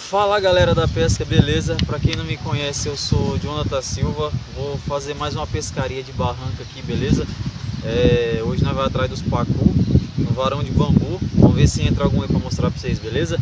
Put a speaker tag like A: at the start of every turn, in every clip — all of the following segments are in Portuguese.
A: Fala galera da pesca, beleza? Pra quem não me conhece, eu sou Jonathan Silva. Vou fazer mais uma pescaria de barranca aqui, beleza? Hoje nós vamos atrás dos pacu no varão de bambu. Vamos ver se entra algum aí pra mostrar pra vocês, beleza?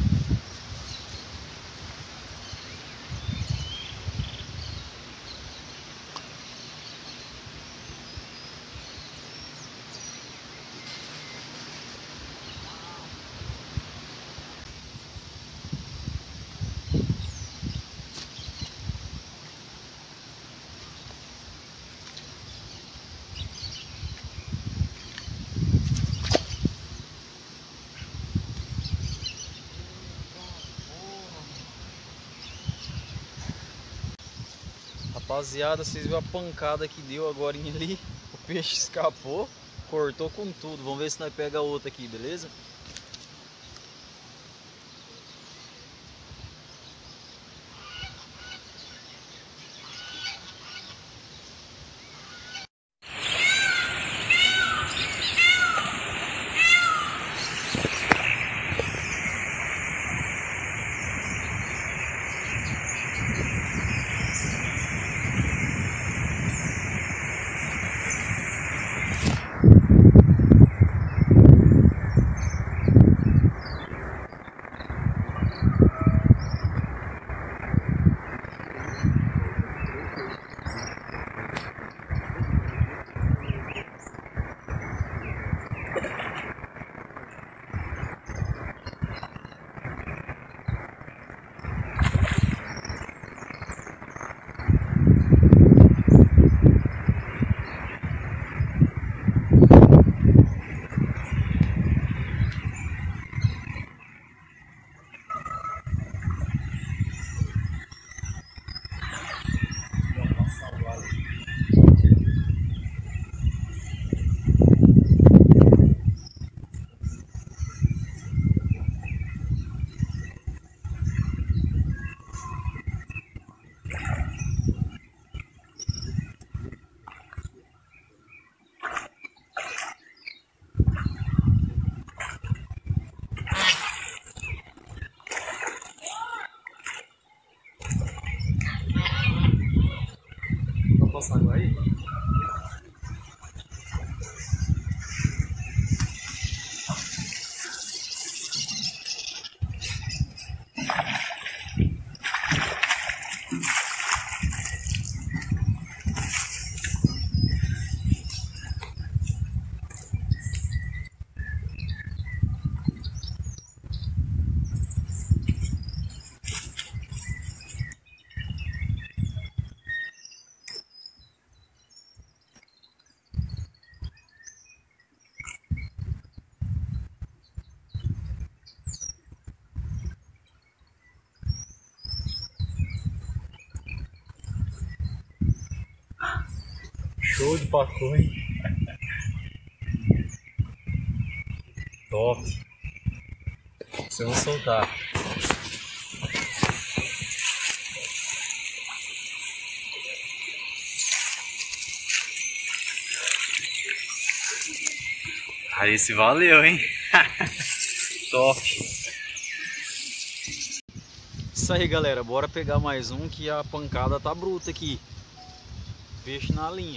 A: Rapaziada, vocês viram a pancada que deu agora ali? O peixe escapou, cortou com tudo. Vamos ver se nós pega outra aqui, beleza? Vou passar água aí? Show de pacu, hein? Top! Você vai soltar. Aí esse valeu, hein? Top! Isso aí, galera. Bora pegar mais um que a pancada tá bruta aqui. Peixe na linha.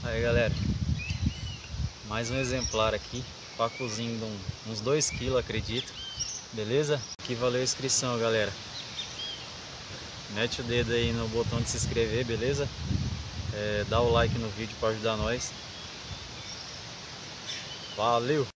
A: Aí galera, mais um exemplar aqui, pacozinho de uns 2 kg, acredito. Beleza? Aqui valeu a inscrição, galera. Mete o dedo aí no botão de se inscrever, beleza? Dá o like no vídeo para ajudar nós. Valeu!